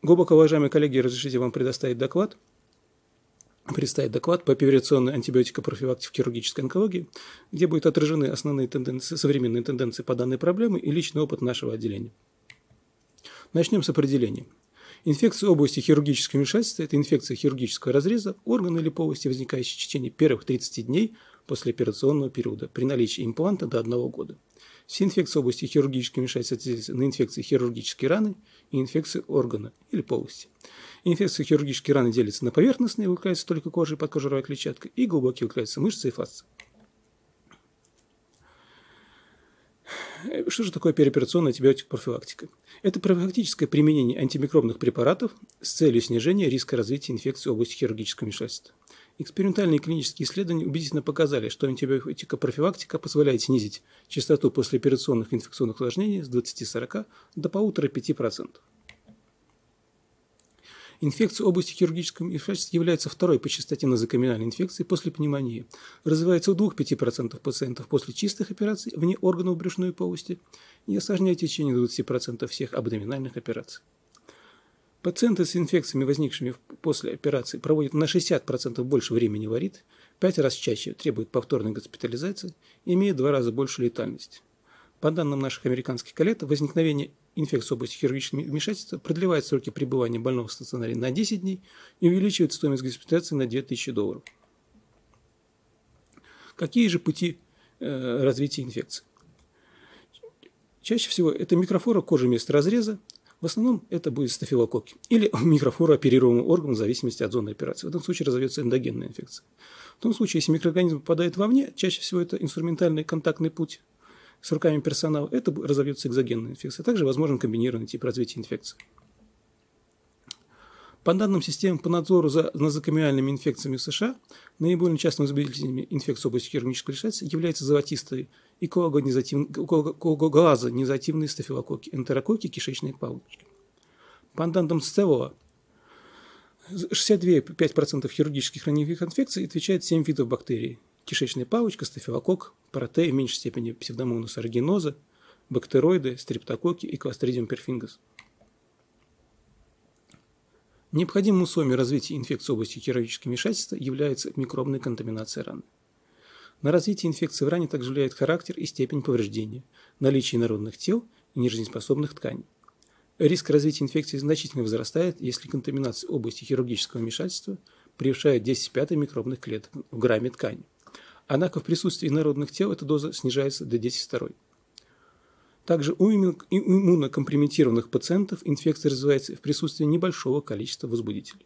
Глубоко уважаемые коллеги, разрешите вам представить доклад по операционной антибиотикопрофилактике в хирургической онкологии, где будут отражены основные тенденции, современные тенденции по данной проблеме и личный опыт нашего отделения. Начнем с определения. Инфекция области хирургического вмешательства – это инфекция хирургического разреза органа или полости, возникающая в течение первых 30 дней после операционного периода при наличии импланта до 1 года. Все инфекции области хирургического вмешательства делятся на инфекции хирургической раны и инфекции органа или полости. Инфекции хирургической раны делятся на поверхностные, выделяются только кожа и подкожировая клетчатка, и глубокие, выделяются мышцы и фасции. Что же такое переоперационная антибиотикопрофилактика? Это профилактическое применение антимикробных препаратов с целью снижения риска развития инфекции в области хирургического вмешательства. Экспериментальные и клинические исследования убедительно показали, что антибиотикопрофилактика позволяет снизить частоту послеоперационных инфекционных осложнений с 20-40 до 1,5–5%. Инфекция области хирургического вмешательства является второй по частоте нозокомиальной инфекции после пневмонии. Развивается у 2–5% пациентов после чистых операций вне органов брюшной полости и осложняет в течение 20% всех абдоминальных операций. Пациенты с инфекциями, возникшими после операции, проводят на 60% больше времени в АРИД, 5 раз чаще требуют повторной госпитализации и имеют в 2 раза больше летальность. По данным наших американских коллег, возникновение инфекции в области хирургического вмешательства продлевает сроки пребывания больного в стационаре на 10 дней и увеличивает стоимость госпитализации на $2000. Какие же пути развития инфекции? Чаще всего это микрофлора кожи места разреза, в основном это будет стафилококки или микрофлора оперируемого органа в зависимости от зоны операции. В этом случае разовьется эндогенная инфекция. В том случае, если микроорганизм попадает вовне, чаще всего это инструментальный контактный путь с руками персонала, это разовьется экзогенная инфекция. Также возможен комбинированный тип развития инфекции. По данным системы по надзору за нозокомиальными инфекциями в США, наиболее частыми возбудителями инфекции в области хирургического вмешательства являются золотистые и коагулазонезативные стафилококки, энтерококки, кишечные палочки. По данным СЦЕВО, 62,5% хирургических раневых инфекций отвечает 7 видов бактерий. Кишечная палочка, стафилококк, паротей, в меньшей степени псевдомонас аэрugиноза, бактероиды, стрептококки и кластридиум перфингас. Необходимым условием развития инфекции в области хирургического вмешательства является микробная контаминация раны. На развитие инфекции в ране также влияет характер и степень повреждения, наличие инородных тел и нежизнеспособных тканей. Риск развития инфекции значительно возрастает, если контаминация области хирургического вмешательства превышает 10/5 микробных клеток в грамме ткани. Однако в присутствии инородных тел эта доза снижается до 10/2. Также у иммунокомпрометированных пациентов инфекция развивается в присутствии небольшого количества возбудителей.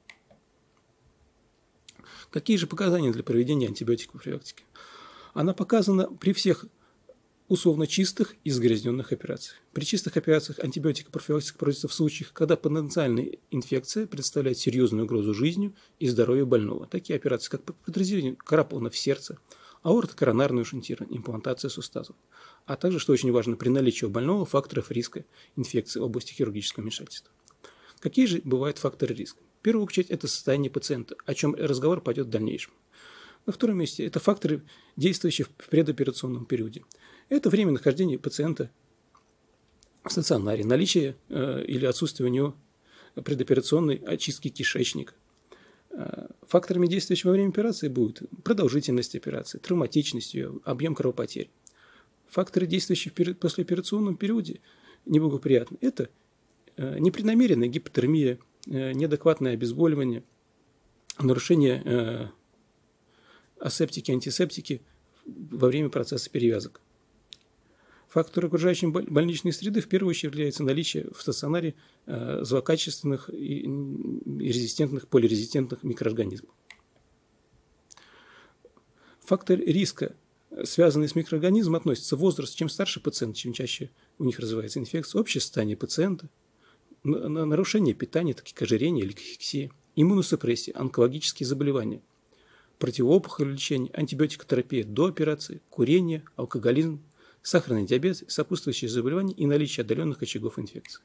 Какие же показания для проведения антибиотикопрофилактики? Она показана при всех условно чистых и загрязненных операциях. При чистых операциях антибиотикопрофилактика проводится в случаях, когда потенциальная инфекция представляет серьезную угрозу жизни и здоровью больного. Такие операции, как протезирование карапонов сердца, аортокоронарное шунтирование, имплантация суставов, а также, что очень важно, при наличии у больного факторов риска инфекции в области хирургического вмешательства. Какие же бывают факторы риска? В первую очередь, это состояние пациента, о чем разговор пойдет в дальнейшем. На втором месте это факторы, действующие в предоперационном периоде. Это время нахождения пациента в стационаре, наличие или отсутствие у него предоперационной очистки кишечника. Факторами, действующими во время операции, будут продолжительность операции, травматичность ее, объем кровопотерь. Факторы, действующие в послеоперационном периоде, неблагоприятны. Это непреднамеренная гипотермия, неадекватное обезболивание, нарушение асептики, антисептики во время процесса перевязок. Фактором окружающей больничной среды в первую очередь является наличие в стационаре злокачественных и резистентных, полирезистентных микроорганизмов. Фактор риска, связанный с микроорганизмом, относится возраст. Чем старше пациент, чем чаще у них развивается инфекция, общее состояние пациента, нарушение питания, такие как ожирение или кахексия, иммуносупрессия, онкологические заболевания, противоопухолевое лечение, антибиотикотерапия до операции, курение, алкоголизм, сахарный диабет, сопутствующие заболевания и наличие отдаленных очагов инфекции.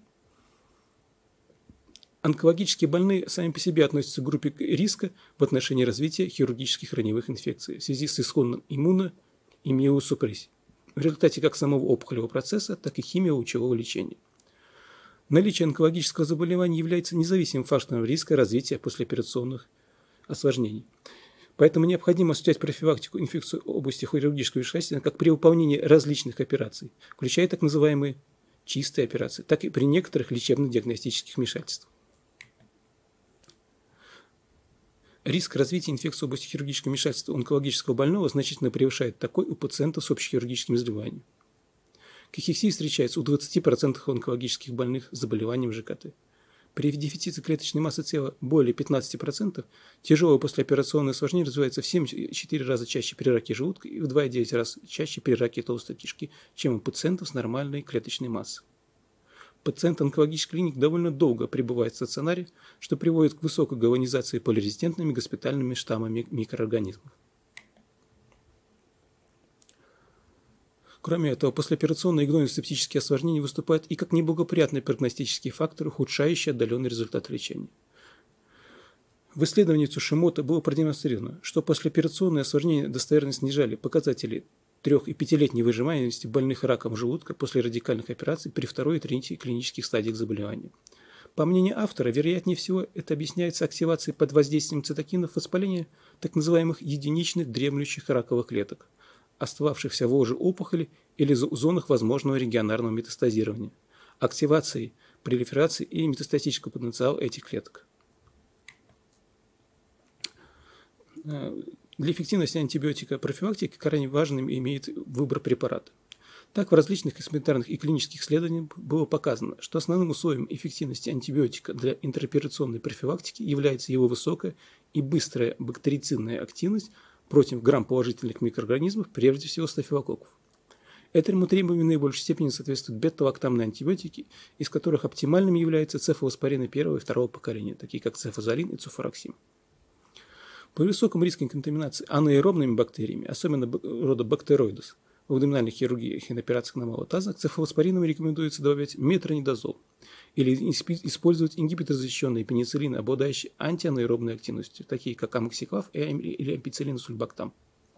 Онкологические больные сами по себе относятся к группе риска в отношении развития хирургических раневых инфекций в связи с исходным и миосупрессией в результате как самого опухолевого процесса, так и химио-лучевого лечения. Наличие онкологического заболевания является независимым фактором риска развития послеоперационных осложнений. Поэтому необходимо осуществлять профилактику инфекций области хирургического вмешательства как при выполнении различных операций, включая так называемые чистые операции, так и при некоторых лечебно-диагностических вмешательствах. Риск развития инфекции в области хирургического вмешательства у онкологического больного значительно превышает такой у пациентов с общехирургическим заболеванием. Кахексия встречается у 20% онкологических больных с заболеванием ЖКТ. При дефиците клеточной массы тела более 15% тяжелое послеоперационное осложнение развивается в 7,4 раза чаще при раке желудка и в 2,9 раз чаще при раке толстой кишки, чем у пациентов с нормальной клеточной массой. Пациент онкологических клиник довольно долго пребывает в стационаре, что приводит к высокой галванизации полирезистентными госпитальными штаммами микроорганизмов. Кроме этого, послеоперационные гнойно-септические осложнения выступают и как неблагоприятный прогностический фактор, ухудшающий отдаленный результат лечения. В исследовании Цушимото было продемонстрировано, что послеоперационные осложнения достоверно снижали показатели 3- и 5-летней выживаемости больных раком желудка после радикальных операций при 2-й и 3-й клинических стадиях заболевания. По мнению автора, вероятнее всего, это объясняется активацией под воздействием цитокинов воспаления так называемых единичных дремлющих раковых клеток, остававшихся в ложе опухоли или зонах возможного регионарного метастазирования, активацией, пролиферации и метастатического потенциала этих клеток. Для эффективности антибиотика профилактики крайне важным имеет выбор препарата. Так, в различных экспериментальных и клинических исследованиях было показано, что основным условием эффективности антибиотика для интероперационной профилактики является его высокая и быстрая бактерицидная активность против грамположительных микроорганизмов, прежде всего стафилококков. Этому требованию в наибольшей степени соответствуют бета-лактамные антибиотики, из которых оптимальными являются цефалоспорины первого и второго поколения, такие как цефазолин и цуфороксин. При высоком риске контаминации анаэробными бактериями, особенно рода бактероидес, в абдоминальных хирургиях и на операциях на малых тазах, цефалоспорином рекомендуется добавлять метронидазол или использовать ингибитор защищенной пенициллина, обладающий антианаэробной активностью, такие как амоксиклав или ампицилин сульбактам.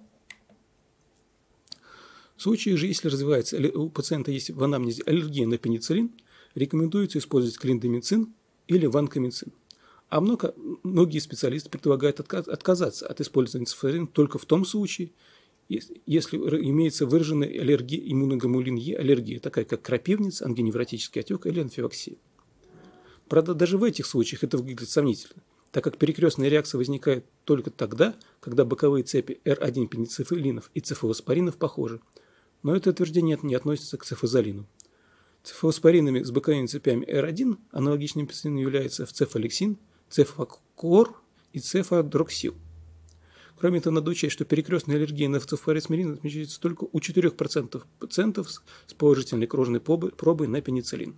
В случае же, если развивается у пациента есть в анамнезе аллергия на пенициллин, рекомендуется использовать клиндамицин или ванкомицин. А многие специалисты предлагают отказаться от использования цефалин только в том случае, если имеется выраженная аллергия, иммуноглобулин Е аллергия, такая как крапивница, ангионевротический отек или анфилаксия. Правда, даже в этих случаях это выглядит сомнительно, так как перекрестная реакция возникает только тогда, когда боковые цепи R1 пенициллинов и цефалоспоринов похожи. Но это утверждение не относится к цефазолину. Цефалоспоринами с боковыми цепями R1 аналогичными пенициллинам являются цефалексин, цефакор и цефадроксил. Кроме того, надо учесть, что перекрестная аллергия на цефалоспорин отмечается только у 4% пациентов с положительной кровной пробой на пенициллин.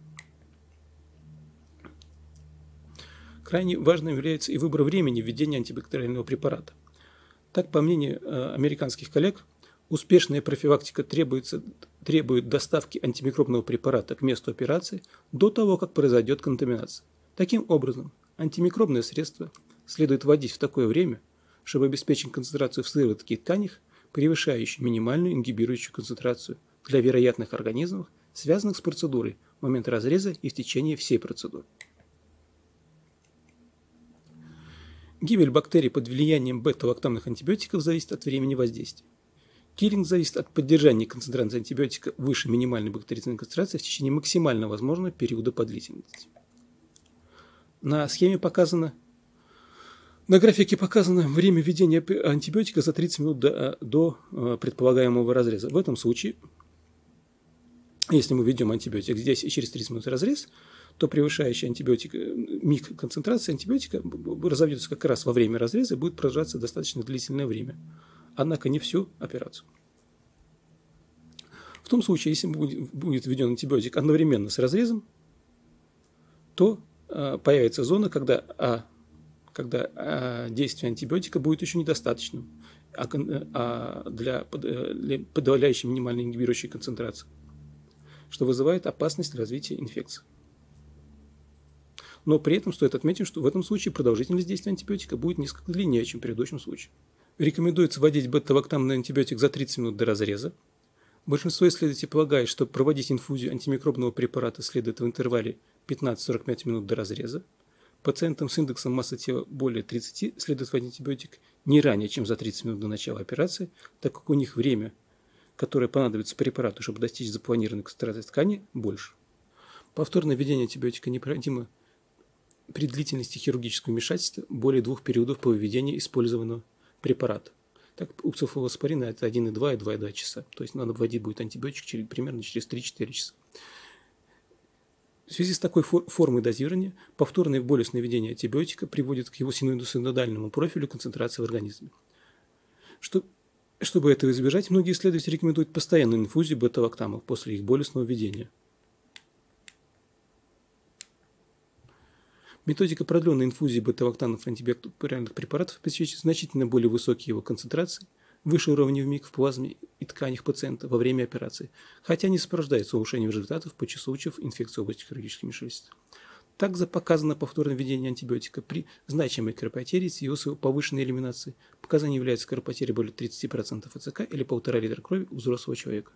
Крайне важным является и выбор времени введения антибактериального препарата. Так, по мнению американских коллег, успешная профилактика требует доставки антимикробного препарата к месту операции до того, как произойдет контаминация. Таким образом, антимикробное средство следует вводить в такое время, чтобы обеспечить концентрацию в сыворотке тканях, превышающую минимальную ингибирующую концентрацию для вероятных организмов, связанных с процедурой в момент разреза и в течение всей процедуры. Гибель бактерий под влиянием бета-лактамных антибиотиков зависит от времени воздействия. Киллинг зависит от поддержания концентрации антибиотика выше минимальной бактерицидной концентрации в течение максимально возможного периода по длительности. На графике показано время введения антибиотика за 30 минут до предполагаемого разреза. В этом случае, если мы введем антибиотик здесь и через 30 минут разрез, то превышающая антибиотик миг концентрации антибиотика разовьется как раз во время разреза и будет продолжаться достаточно длительное время. Однако не всю операцию. В том случае, если будет введен антибиотик одновременно с разрезом, то появится зона, когда действие антибиотика будет еще недостаточным для подавляющей минимальной ингибирующей концентрации, что вызывает опасность развития инфекции. Но при этом стоит отметить, что в этом случае продолжительность действия антибиотика будет несколько длиннее, чем в предыдущем случае. Рекомендуется вводить бета-лактамный антибиотик за 30 минут до разреза. Большинство исследователей полагает, что проводить инфузию антимикробного препарата следует в интервале 15-45 минут до разреза. Пациентам с индексом массы тела более 30 следует вводить антибиотик не ранее, чем за 30 минут до начала операции, так как у них время, которое понадобится препарату, чтобы достичь запланированной концентрации ткани, больше. Повторное введение антибиотика необходимо при длительности хирургического вмешательства более 2 периодов по введению использованного препарата. Так, у цефалоспорина это 1,2 и 2,2 часа. То есть надо вводить будет антибиотик примерно через 3-4 часа. В связи с такой формой дозирования повторное болезненное введение антибиотика приводит к его синусоидальному профилю концентрации в организме. Чтобы этого избежать, многие исследователи рекомендуют постоянную инфузию бета-лактамов после их болезненного введения. Методика продленной инфузии бета-лактанов антибактериальных препаратов обеспечивает значительно более высокие его концентрации, выше уровня в МИГ в плазме и тканях пациента во время операции, хотя не сопровождается улучшением результатов по числу случаев инфекции области хирургических вмешательств. Также показано повторное введение антибиотика при значимой кровопотере с его повышенной элиминацией. Показанием является кровопотеря более 30% АЦК или 1,5 литра крови у взрослого человека.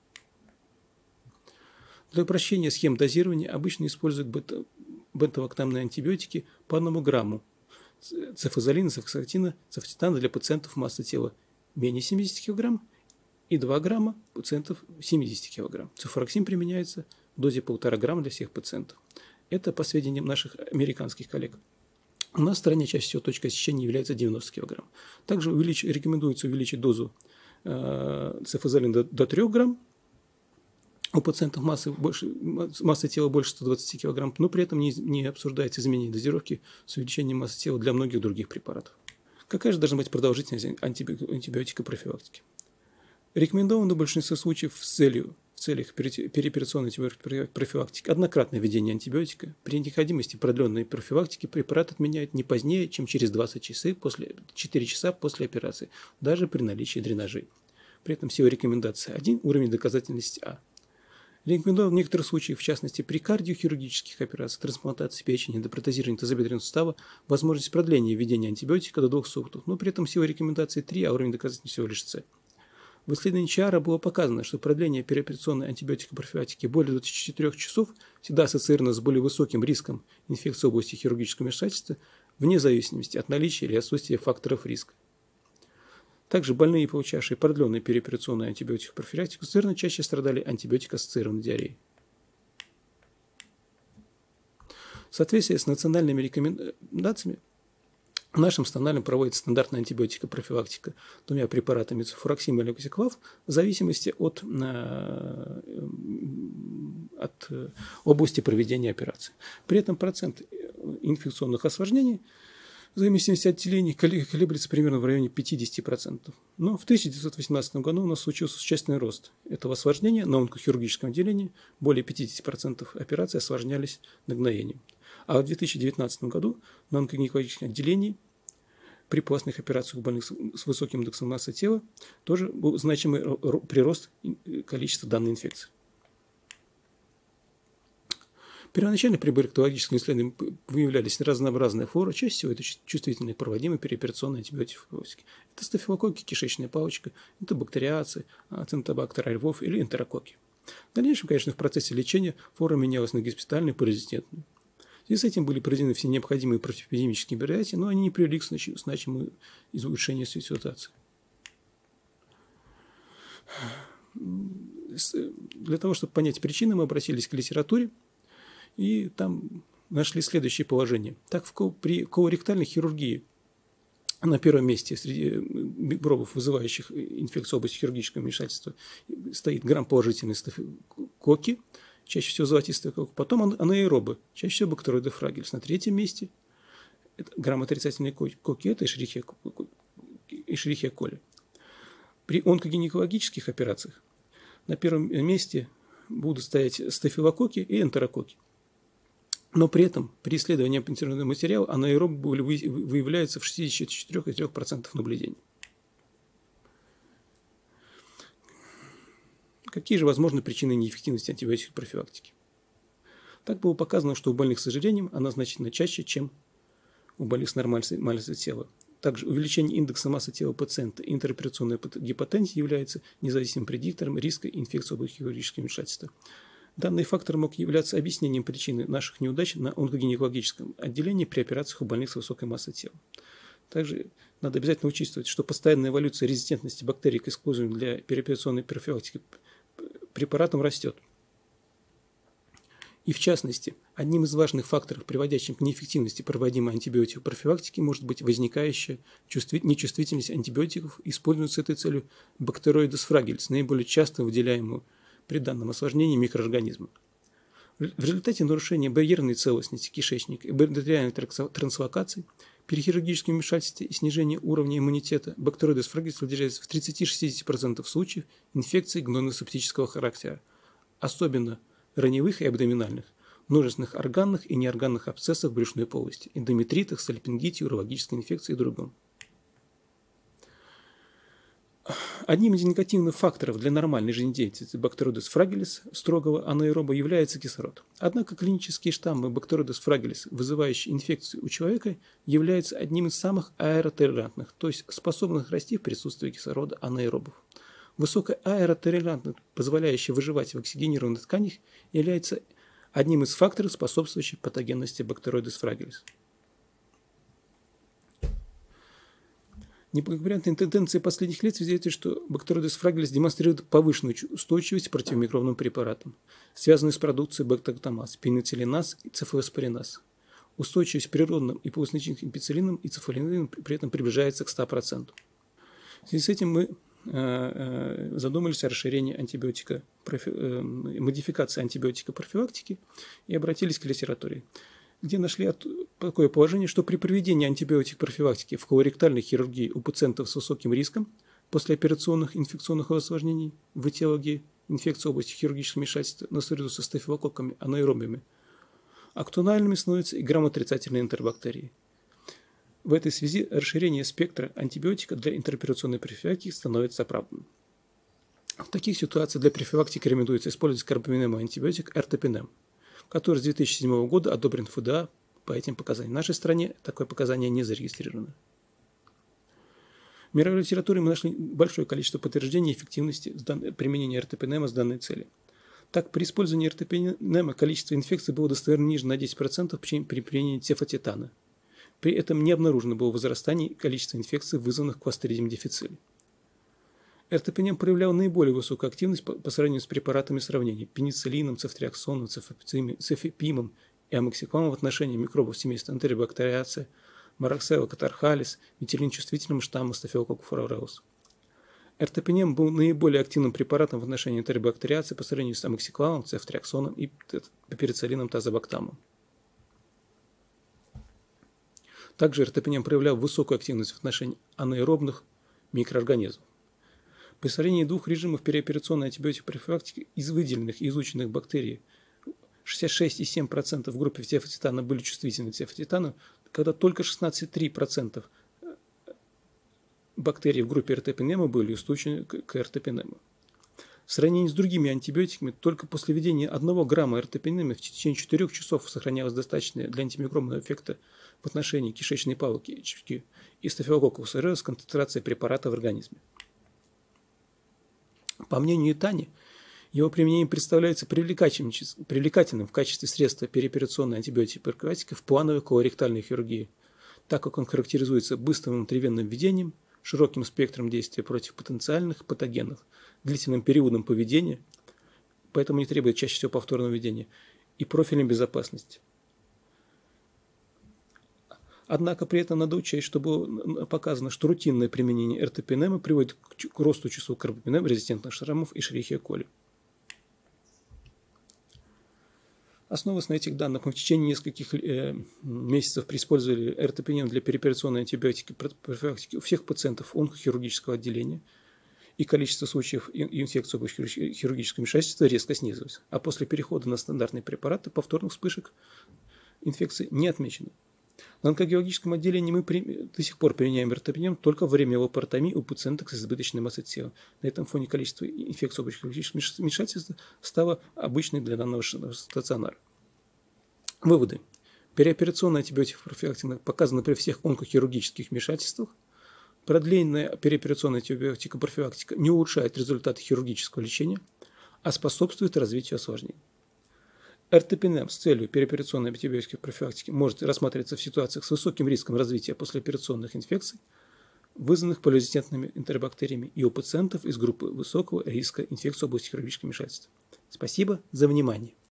Для упрощения схем дозирования обычно используют бета-лактамные антибиотики по 1 грамму цефазолина, цефаксатина, цефтитана для пациентов массы тела менее 70 кг и 2 грамма пациентов 70 кг. Цефуроксин применяется в дозе 1,5 грамма для всех пациентов. Это по сведениям наших американских коллег. У нас в стране чаще всего точкой отсечения является 90 кг. Также рекомендуется увеличить дозу цефазолина до 3 грамм у пациентов массы тела больше 120 кг, но при этом не обсуждается изменение дозировки с увеличением массы тела для многих других препаратов. Какая же должна быть продолжительность антибиотикопрофилактики? Рекомендовано в большинстве случаев в целях переоперационной профилактики однократное введение антибиотика. При необходимости продленной профилактики препарат отменяют не позднее, чем через 4 часа после операции, даже при наличии дренажей. При этом всего рекомендация 1, уровень доказательности А. Рекомендован в некоторых случаях, в частности при кардиохирургических операциях, трансплантации печени, депротезировании тазобедренного сустава, возможность продления введения антибиотика до 2 суток, но при этом всего рекомендации 3, а уровень доказательности всего лишь С. В исследовании Чиара было показано, что продление переоперационной антибиотикопрофилактики более 24 часов всегда ассоциировано с более высоким риском инфекции в области хирургического вмешательства, вне зависимости от наличия или отсутствия факторов риска. Также больные, получавшие продленную переоперационную антибиотикопрофилактику, совершенно чаще страдали антибиотикоассоциированной диареей. В соответствии с национальными рекомендациями, в нашем стационаре проводится стандартная антибиотикопрофилактика 2 препаратами цефуроксин и левкосиклав в зависимости от области проведения операции. При этом процент инфекционных осложнений в зависимости от отделений колеблется примерно в районе 50%. Но в 1918 году у нас случился существенный рост этого осложнения. На онкохирургическом отделении более 50% операций осложнялись нагноением. А в 2019 году на онкогинекологическом отделении при пластных операциях у больных с высоким индексом массы тела тоже был значимый прирост количества данной инфекции. Первоначально при бактериологическом исследовании выявлялись разнообразные флоры, чаще всего это чувствительные проводимые переоперационные антибиотики. Это стафилококки, кишечная палочка, это бактериации, ацинтобактер львов или энтерококки. В дальнейшем, конечно, в процессе лечения флора менялась на госпитальную и паразитентную. В связи с этим были проведены все необходимые противоэпидемические мероприятия, но они не привели к значимому улучшению ситуации. Для того, чтобы понять причины, мы обратились к литературе, и там нашли следующее положение. Так, при колоректальной хирургии на первом месте среди микробов, вызывающих инфекцию в области хирургического вмешательства, стоит грамм-положительные стафилококки, чаще всего золотистые кокки, потом анаэробы, чаще всего бактероиды фрагилис. На третьем месте грамм-отрицательные кокки, это эшерихия коли. При онкогинекологических операциях на первом месте будут стоять стафилококки и энтерококки. Но при этом при исследовании аппендицированного материала анаэробы выявляются в 64,3% наблюдений. Какие же возможны причины неэффективности антибиотикопрофилактики? Так было показано, что у больных с ожирением она значительно чаще, чем у больных с нормальной массой тела. Также увеличение индекса массы тела пациента и интероперационная гипотензия является независимым предиктором риска инфекции области хирургического вмешательства. Данный фактор мог являться объяснением причины наших неудач на онкогинекологическом отделении при операциях у больных с высокой массой тела. Также надо обязательно учитывать, что постоянная эволюция резистентности бактерий к использованию для переоперационной профилактики препаратом растет. И в частности, одним из важных факторов, приводящим к неэффективности проводимой антибиотикопрофилактики, может быть возникающая нечувствительность антибиотиков, используемых с этой целью бактероидес фрагилис, наиболее часто выделяемую при данном осложнении микроорганизма. В результате нарушения барьерной целостности кишечника и бактериальной транслокации при хирургическом вмешательстве и снижении уровня иммунитета бактероидес фрагилис выделяется в 30-60% случаев инфекций гнойно-септического характера, особенно раневых и абдоминальных, множественных органных и неорганных абсцессов брюшной полости, эндометритах, сальпингите, урологической инфекции и другом. Одним из негативных факторов для нормальной жизнедеятельности бактероидес фрагилис строгого анаэроба является кислород. Однако клинические штаммы бактероидес фрагилис, вызывающие инфекцию у человека, являются одним из самых аэротолерантных, то есть способных расти в присутствии кислорода анаэробов. Высокая аэротолерантность, позволяющая выживать в оксигенированных тканях, является одним из факторов, способствующих патогенности бактероидес фрагилис. Неблагоприятные тенденции последних лет свидетельствуют, что бактероидес фрагилис демонстрирует повышенную устойчивость к противомикробным препаратам, связанную с продукцией бактоктамаз, пенициллиназ и цефалоспориназ. Устойчивость к природным и полусничным пенициллинам и цефалинам при этом приближается к 100%. В связи с этим мы задумались о расширении модификации антибиотикопрофилактики и обратились к литературе, где нашли такое положение, что при проведении антибиотикопрофилактики в колоректальной хирургии у пациентов с высоким риском послеоперационных инфекционных осложнений в этиологии инфекции в области хирургического вмешательства наряду со стафилококками, анаэробами, актуальными становятся и грамотрицательные энтеробактерии. В этой связи расширение спектра антибиотика для интероперационной профилактики становится оправданным. В таких ситуациях для профилактики рекомендуется использовать карбаминовый антибиотик эртопинем, который с 2007 года одобрен ФДА по этим показаниям. В нашей стране такое показание не зарегистрировано. В мировой литературе мы нашли большое количество подтверждений эффективности применения эртопинема с данной целью. Так, при использовании эртопинема количество инфекций было достоверно ниже на 10%, чем при применении цефатитана. При этом не обнаружено было возрастания количества инфекций, вызванных кластридием диффициле. Эртопинем проявлял наиболее высокую активность по сравнению с препаратами сравнения пенициллином, цефтриаксоном, цефепимом и амоксикламом в отношении микробов семейства энтеробактериацея, мароксела катархалис, метилинчувствительного штамма стафилококкус ауреус. Эртопинем был наиболее активным препаратом в отношении энтеробактериации по сравнению с амоксикламом, цефтриаксоном и пиперициллином тазобактамом. Также эртопинем проявлял высокую активность в отношении анаэробных микроорганизмов. При сравнении двух режимов переоперационной антибиотикопрофилактики из выделенных и изученных бактерий 66,7% в группе цефатитана были чувствительны к цефатитану, когда только 16,3% бактерий в группе эртопинема были устойчивы к эртопинему. В сравнении с другими антибиотиками, только после введения 1 грамма эртопинема в течение 4 часов сохранялось достаточное для антимикробного эффекта в отношении кишечной палочки и стафилококкус ауреус концентрация препарата в организме. По мнению Итани, его применение представляется привлекательным в качестве средства переоперационной антибиотикопрофилактики в плановой колоректальной хирургии, так как он характеризуется быстрым внутривенным введением, широким спектром действия против потенциальных патогенов, длительным периодом поведения, поэтому не требует чаще всего повторного введения, и профилем безопасности. Однако при этом надо учесть, что было показано, что рутинное применение эртопинема приводит к росту числа карбаминем-резистентных шрамов и шерихия коли. Основываясь на этих данных, мы в течение нескольких месяцев использовали эртопинем для переоперационной антибиотики профилактики у всех пациентов онкохирургического отделения, и количество случаев инфекции области хирургического вмешательства резко снизилось, а после перехода на стандартные препараты повторных вспышек инфекции не отмечено. На онкологическом отделении мы до сих пор применяем эртопинем только во время лапаротомии у пациенток с избыточной массой тела. На этом фоне количество инфекций области хирургического вмешательства стало обычным для данного стационара. Выводы. Переоперационная антибиотикопрофилактика показана при всех онкохирургических вмешательствах. Продленная переоперационная антибиотикопрофилактика не улучшает результаты хирургического лечения, а способствует развитию осложнений. Эртепинем с целью переоперационной антибиотической профилактики может рассматриваться в ситуациях с высоким риском развития послеоперационных инфекций, вызванных полиорезистентными энтеробактериями, и у пациентов из группы высокого риска инфекции области хирургического вмешательства. Спасибо за внимание.